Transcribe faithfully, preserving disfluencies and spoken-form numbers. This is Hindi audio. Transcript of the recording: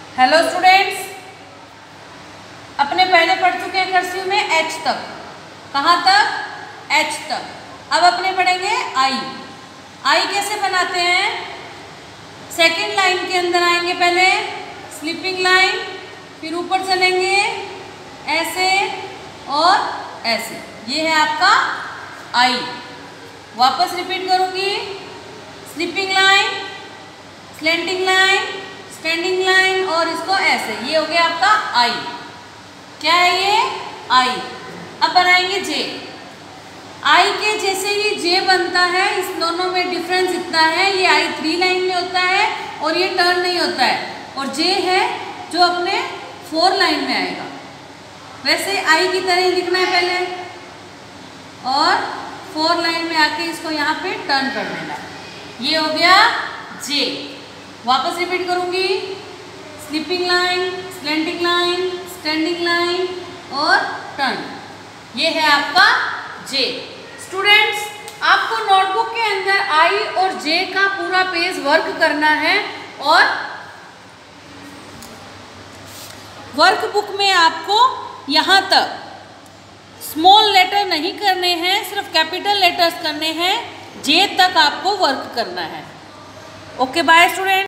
हेलो स्टूडेंट्स, अपने पहले पढ़ चुके हैं कर्सिव में एच तक। कहाँ तक? एच तक। अब अपने पढ़ेंगे आई। आई कैसे बनाते हैं? सेकंड लाइन के अंदर आएंगे, पहले स्लीपिंग लाइन, फिर ऊपर चलेंगे ऐसे और ऐसे। ये है आपका आई। वापस रिपीट करूंगी, sleeping line, slanting line, standing line और इसको ऐसे। ये हो गया आपका आई। क्या है ये? आई। अब बनाएंगे जे। आई के जैसे ही जे बनता है, इस दोनों में डिफरेंस इतना है, ये आई थ्री लाइन में होता है और ये टर्न नहीं होता है, और जे है जो अपने फोर लाइन में आएगा। वैसे आई की तरह ही लिखना है पहले, और फोर लाइन में आके इसको यहाँ पे टर्न कर देना है। ये हो गया जे। वापस रिपीट करूंगी, sleeping line, slanting line, standing line और टर्न। ये है आपका जे। स्टूडेंट्स, आपको नोटबुक के अंदर आई और जे का पूरा पेज वर्क करना है, और वर्कबुक में आपको यहाँ तक स्मॉल लेटर नहीं करने हैं, सिर्फ कैपिटल लेटर्स करने हैं। जे तक आपको वर्क करना है। Okay, bye student.